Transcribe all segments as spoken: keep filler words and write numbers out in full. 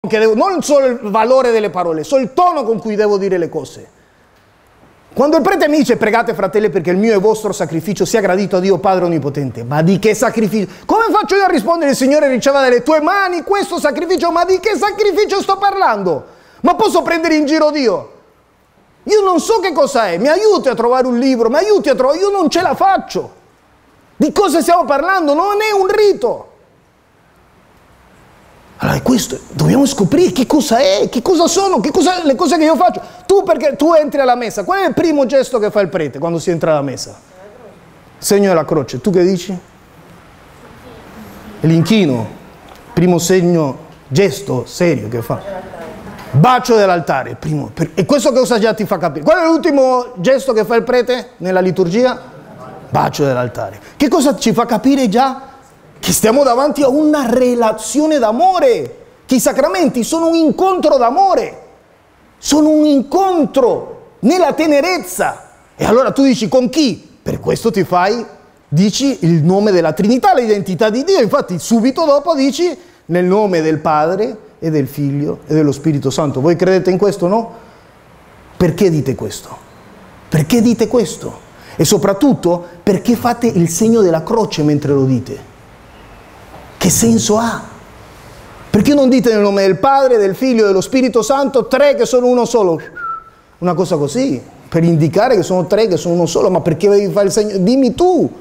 che devo, non solo il valore delle parole, solo il tono con cui devo dire le cose. Quando il prete mi dice pregate fratelli perché il mio e vostro sacrificio sia gradito a Dio Padre Onnipotente, ma di che sacrificio? Come faccio io a rispondere? Il Signore riceva dalle tue mani questo sacrificio, ma di che sacrificio sto parlando? Ma posso prendere in giro Dio? Io non so che cosa è, mi aiuti a trovare un libro, mi aiuti a trovare, io non ce la faccio. Di cosa stiamo parlando? Non è un rito. Allora, questo, dobbiamo scoprire che cosa è, che cosa sono, che cosa, le cose che io faccio. Tu, perché tu entri alla messa, qual è il primo gesto che fa il prete quando si entra alla messa? Segno della croce. Tu che dici? L'inchino, primo segno, gesto serio che fa. Bacio dell'altare. E questo cosa già ti fa capire? Qual è l'ultimo gesto che fa il prete nella liturgia? Bacio dell'altare. Che cosa ci fa capire già? Che stiamo davanti a una relazione d'amore, che i sacramenti sono un incontro d'amore, sono un incontro nella tenerezza. E allora tu dici con chi? Per questo ti fai, dici il nome della Trinità, l'identità di Dio. Infatti subito dopo dici nel nome del Padre e del Figlio e dello Spirito Santo. Voi credete in questo, no? Perché dite questo? Perché dite questo? E soprattutto perché fate il segno della croce mentre lo dite? Che senso ha? Perché non dite nel nome del Padre, del Figlio e dello Spirito Santo, tre che sono uno solo? Una cosa così, per indicare che sono tre che sono uno solo, ma perché devi fare il segno? Dimmi tu.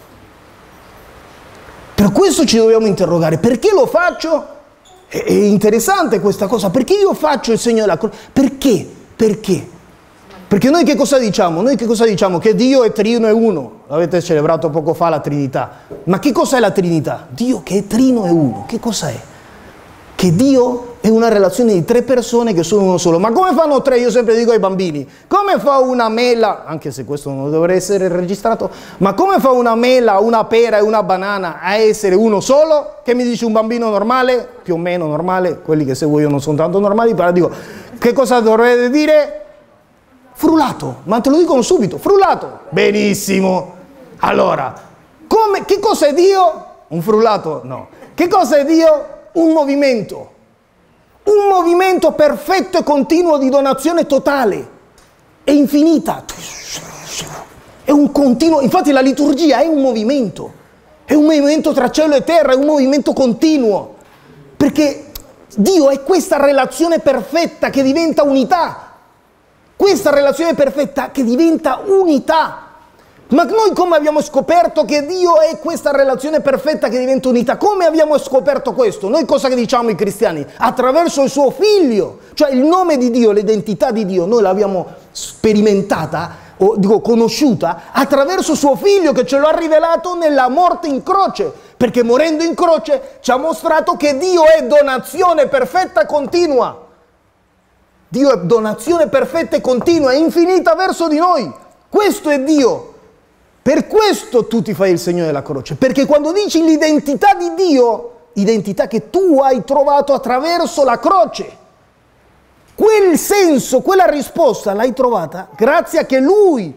Per questo ci dobbiamo interrogare, perché lo faccio? È, è interessante questa cosa, perché io faccio il segno della croce? Perché? Perché? Perché noi che cosa diciamo? Noi che cosa diciamo? Che Dio è trino e uno. L'avete celebrato poco fa la Trinità. Ma che cos'è la Trinità? Dio che è trino e uno. Che cosa è? Che Dio è una relazione di tre persone che sono uno solo. Ma come fanno tre? Io sempre dico ai bambini. Come fa una mela, anche se questo non dovrebbe essere registrato, ma come fa una mela, una pera e una banana a essere uno solo? Che mi dice un bambino normale? Più o meno normale. Quelli che seguo io non sono tanto normali, però dico, che cosa dovrebbe dire? Frullato, ma te lo dicono subito, frullato. Benissimo. Allora, come, che cosa è Dio? Un frullato? No. Che cosa è Dio? Un movimento. Un movimento perfetto e continuo di donazione totale e infinita. È un continuo, infatti la liturgia è un movimento. È un movimento tra cielo e terra, è un movimento continuo. Perché Dio è questa relazione perfetta che diventa unità. Questa relazione perfetta che diventa unità. Ma noi come abbiamo scoperto che Dio è questa relazione perfetta che diventa unità? Come abbiamo scoperto questo? Noi cosa diciamo i cristiani? Attraverso il suo figlio. Cioè il nome di Dio, l'identità di Dio, noi l'abbiamo sperimentata, o dico conosciuta, attraverso suo figlio che ce lo ha rivelato nella morte in croce. Perché morendo in croce ci ha mostrato che Dio è donazione perfetta e continua. Dio è donazione perfetta e continua, è infinita verso di noi. Questo è Dio. Per questo tu ti fai il segno della croce. Perché quando dici l'identità di Dio, identità che tu hai trovato attraverso la croce, quel senso, quella risposta l'hai trovata grazie a che Lui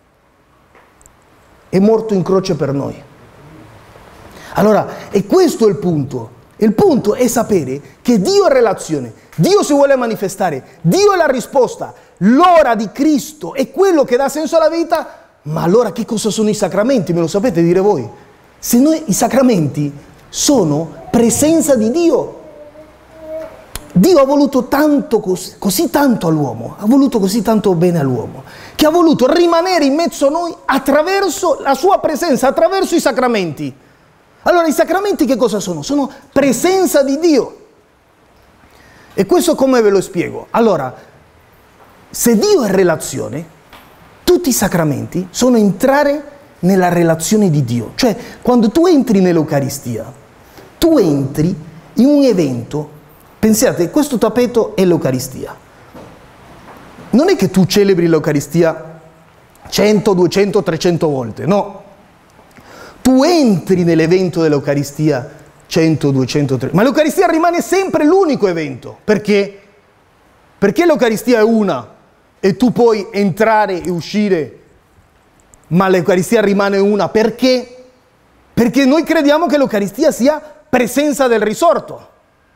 è morto in croce per noi. Allora, e questo è il punto. Il punto è sapere che Dio è relazione, Dio si vuole manifestare, Dio è la risposta, l'ora di Cristo è quello che dà senso alla vita, ma allora che cosa sono i sacramenti? Me lo sapete dire voi? Se noi, i sacramenti sono presenza di Dio. Dio ha voluto tanto, così, così tanto all'uomo, ha voluto così tanto bene all'uomo, che ha voluto rimanere in mezzo a noi attraverso la sua presenza, attraverso i sacramenti. Allora i sacramenti che cosa sono? Sono presenza di Dio. E questo come ve lo spiego? Allora, se Dio è relazione, tutti i sacramenti sono entrare nella relazione di Dio. Cioè, quando tu entri nell'Eucaristia, tu entri in un evento, pensate, questo tappeto è l'Eucaristia. Non è che tu celebri l'Eucaristia cento, duecento, trecento volte, no. Tu entri nell'evento dell'Eucaristia cento, duecento, trecento, ma l'Eucaristia rimane sempre l'unico evento. Perché? Perché l'Eucaristia è una e tu puoi entrare e uscire, ma l'Eucaristia rimane una. Perché? Perché noi crediamo che l'Eucaristia sia presenza del risorto.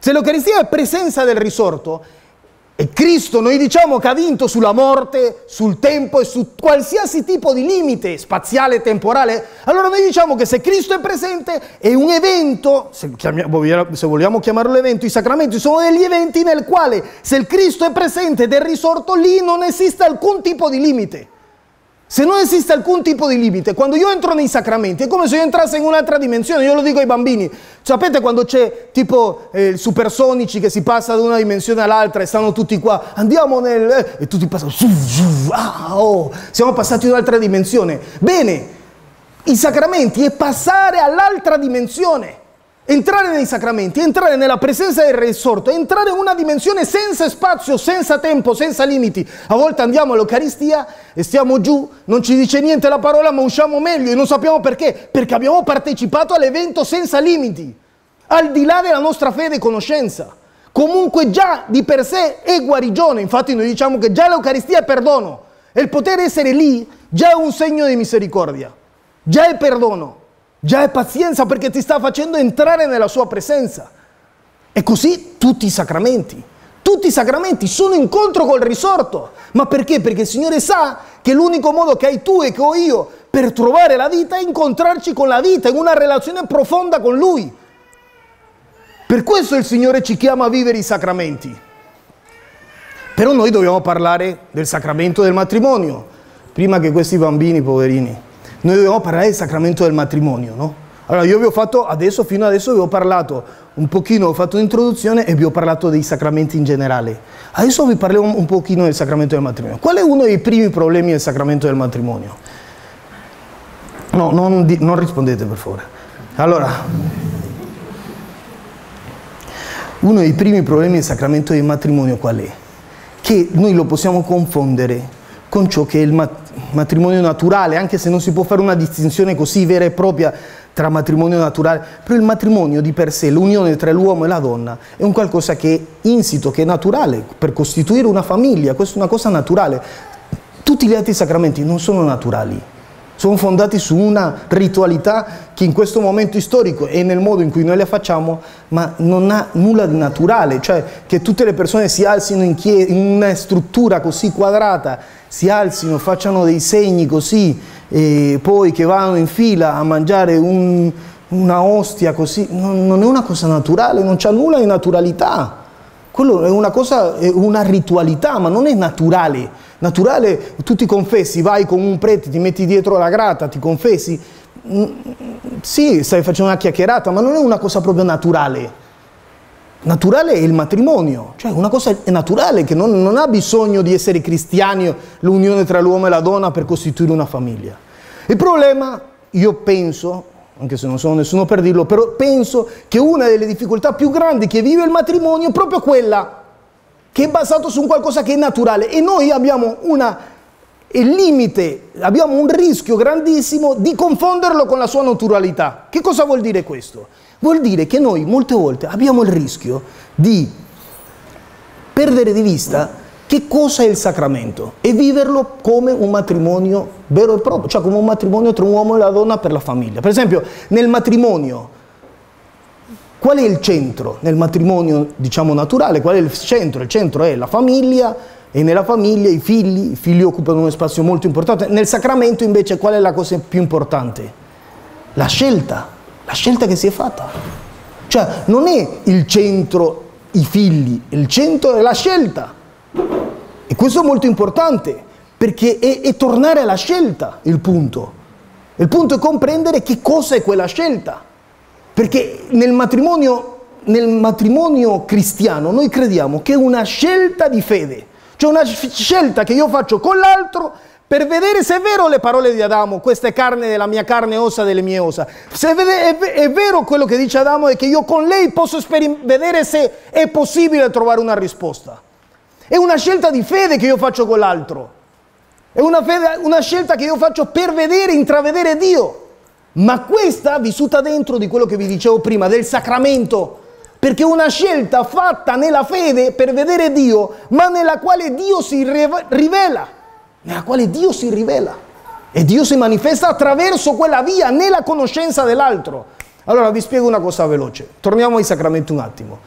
Se l'Eucaristia è presenza del risorto, e Cristo noi diciamo che ha vinto sulla morte, sul tempo e su qualsiasi tipo di limite spaziale e temporale, allora noi diciamo che se Cristo è presente è un evento, se, se vogliamo chiamarlo evento, i sacramenti sono degli eventi nel quale se il Cristo è presente ed è risorto, lì non esiste alcun tipo di limite. Se non esiste alcun tipo di limite, quando io entro nei sacramenti è come se io entrassi in un'altra dimensione. Io lo dico ai bambini, sapete quando c'è tipo eh, supersonici che si passa da una dimensione all'altra e stanno tutti qua, andiamo nel... Eh, e tutti passano, ah, oh, siamo passati in un'altra dimensione. Bene, i sacramenti è passare all'altra dimensione, entrare nei sacramenti, entrare nella presenza del risorto, entrare in una dimensione senza spazio, senza tempo, senza limiti. A volte andiamo all'Eucaristia e stiamo giù, non ci dice niente la parola, ma usciamo meglio e non sappiamo perché, perché abbiamo partecipato all'evento senza limiti, al di là della nostra fede e conoscenza. Comunque già di per sé è guarigione, infatti noi diciamo che già l'Eucaristia è perdono, e il poter essere lì già è un segno di misericordia, già è perdono. Già è pazienza perché ti sta facendo entrare nella sua presenza. E così tutti i sacramenti. Tutti i sacramenti sono incontro col risorto. Ma perché? Perché il Signore sa che l'unico modo che hai tu e che ho io per trovare la vita è incontrarci con la vita, in una relazione profonda con Lui. Per questo il Signore ci chiama a vivere i sacramenti. Però noi dobbiamo parlare del sacramento del matrimonio, prima che questi bambini poverini. Noi dobbiamo parlare del sacramento del matrimonio, no? Allora io vi ho fatto, adesso, fino adesso vi ho parlato un pochino, ho fatto un'introduzione e vi ho parlato dei sacramenti in generale. Adesso vi parlerò un pochino del sacramento del matrimonio. Qual è uno dei primi problemi del sacramento del matrimonio? No, non, non rispondete per favore. Allora, uno dei primi problemi del sacramento del matrimonio qual è? Che noi lo possiamo confondere con ciò che è il matrimonio naturale, anche se non si può fare una distinzione così vera e propria tra matrimonio naturale, però il matrimonio di per sé, l'unione tra l'uomo e la donna, è un qualcosa che è insito, che è naturale, per costituire una famiglia, questa è una cosa naturale. Tutti gli altri sacramenti non sono naturali, sono fondati su una ritualità che in questo momento storico e nel modo in cui noi la facciamo, ma non ha nulla di naturale, cioè che tutte le persone si alzino in, in una struttura così quadrata, si alzino, facciano dei segni così, e poi che vanno in fila a mangiare un, una ostia così, non, non è una cosa naturale, non c'è nulla di naturalità. Quello è una cosa, è una ritualità, ma non è naturale. Naturale, tu ti confessi, vai con un prete, ti metti dietro la grata, ti confessi, sì, stai facendo una chiacchierata, ma non è una cosa proprio naturale. Naturale è il matrimonio, cioè una cosa è naturale che non, non ha bisogno di essere cristiani, l'unione tra l'uomo e la donna per costituire una famiglia. Il problema, io penso, anche se non sono nessuno per dirlo, però penso che una delle difficoltà più grandi che vive il matrimonio è proprio quella che è basato su un qualcosa che è naturale e noi abbiamo una, il limite, abbiamo un rischio grandissimo di confonderlo con la sua naturalità. Che cosa vuol dire questo? Vuol dire che noi molte volte abbiamo il rischio di perdere di vista che cosa è il sacramento e viverlo come un matrimonio vero e proprio, cioè come un matrimonio tra un uomo e la donna per la famiglia. Per esempio, nel matrimonio, qual è il centro? Nel matrimonio, diciamo, naturale, qual è il centro? Il centro è la famiglia e nella famiglia i figli, i figli occupano uno spazio molto importante. Nel sacramento invece qual è la cosa più importante? La scelta. La scelta che si è fatta, cioè non è il centro i figli, il centro è la scelta e questo è molto importante perché è, è tornare alla scelta il punto, il punto è comprendere che cosa è quella scelta, perché nel matrimonio, nel matrimonio cristiano noi crediamo che è una scelta di fede, cioè una scelta che io faccio con l'altro per vedere se è vero le parole di Adamo, questa è carne della mia carne, ossa delle mie ossa. Se è, è vero quello che dice Adamo è che io con lei posso vedere se è possibile trovare una risposta. È una scelta di fede che io faccio con l'altro. È una, fede, una scelta che io faccio per vedere, intravedere Dio. Ma questa vissuta dentro di quello che vi dicevo prima, del sacramento. Perché è una scelta fatta nella fede per vedere Dio, ma nella quale Dio si rivela. Nella quale Dio si rivela e Dio si manifesta attraverso quella via, nella conoscenza dell'altro. Allora vi spiego una cosa veloce, torniamo ai sacramenti un attimo.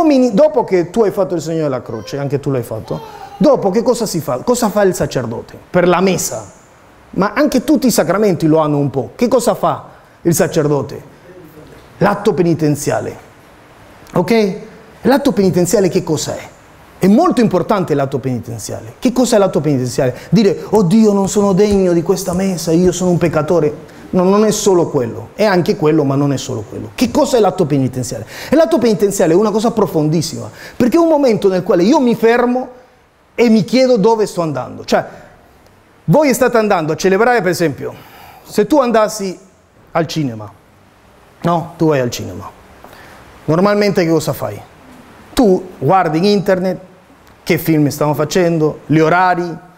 uomini, dopo che tu hai fatto il segno della croce, anche tu l'hai fatto, dopo che cosa si fa? Cosa fa il sacerdote? Per la messa. Ma anche tutti i sacramenti lo hanno un po'. Che cosa fa il sacerdote? L'atto penitenziale. Ok? L'atto penitenziale che cosa è? È molto importante l'atto penitenziale. Che cosa è l'atto penitenziale? Dire, oh Dio, non sono degno di questa messa, io sono un peccatore. No, non è solo quello. È anche quello, ma non è solo quello. Che cosa è l'atto penitenziale? E l'atto penitenziale è una cosa profondissima, perché è un momento nel quale io mi fermo e mi chiedo dove sto andando. Cioè, voi state andando a celebrare, per esempio, se tu andassi al cinema, no? Tu vai al cinema. Normalmente che cosa fai? Tu guardi in internet che film stanno facendo, gli orari,